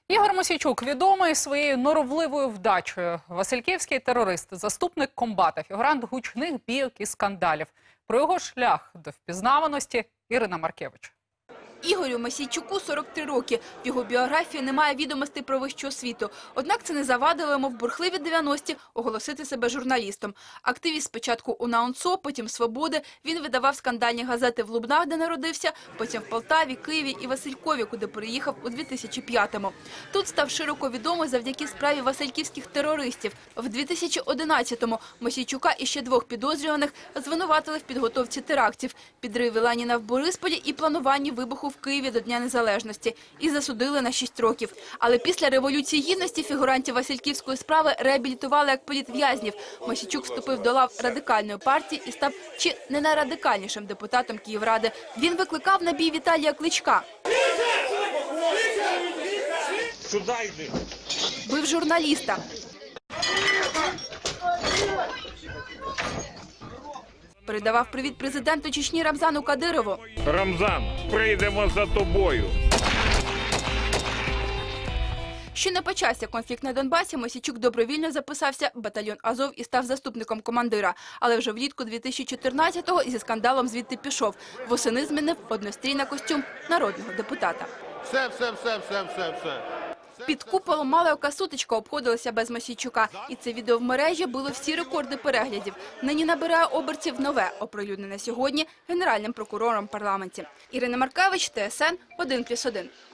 Ігор Мосійчук відомий своєю норовливою вдачею. Васильківський терорист, заступник комбата, фігурант гучних бійок і скандалів. Про його шлях до впізнаваності Ірина Маркевич. Ігорю Мосійчуку 43 роки. В його біографії немає відомостей про вищу освіту. Однак це не завадило йому в бурхливі 90-ті оголосити себе журналістом. Активіст спочатку УНАУНСО, потім «Свободи». Він видавав скандальні газети в Лубнах, де народився, потім в Полтаві, Києві і Василькові, куди переїхав у 2005-му. Тут став широко відомий завдяки справі васильківських терористів. В 2011-му Мосійчука і ще двох підозрюваних звинуватили в підготовці терактів, підриві Леніна в Борисполі і плануванні вибуху в Києві до Дня Незалежності. І засудили на 6 років. Але після Революції Гідності фігурантів васильківської справи реабілітували як політв'язнів. Мосійчук вступив до лав Радикальної партії і став чи не найрадикальнішим депутатом Київради. Він викликав на бій Віталія Кличка. Сюди йди. Бив журналіста. Передавав привіт президенту Чечні Рамзану Кадирову. Рамзан, прийдемо за тобою. Ще не почався конфлікт на Донбасі, Мосійчук добровільно записався в батальйон Азов і став заступником командира. Але вже влітку 2014-го зі скандалом звідти пішов. Восени змінив однострій на костюм народного депутата. Все. Під куполом Малеока сутичка обходилася без Мосійчука. І це відео в мережі було всі рекорди переглядів. Нині набирає обертів нове, оприлюднене сьогодні Генеральним прокурором в парламенті. Ірина Маркевич, ТСН 1+1.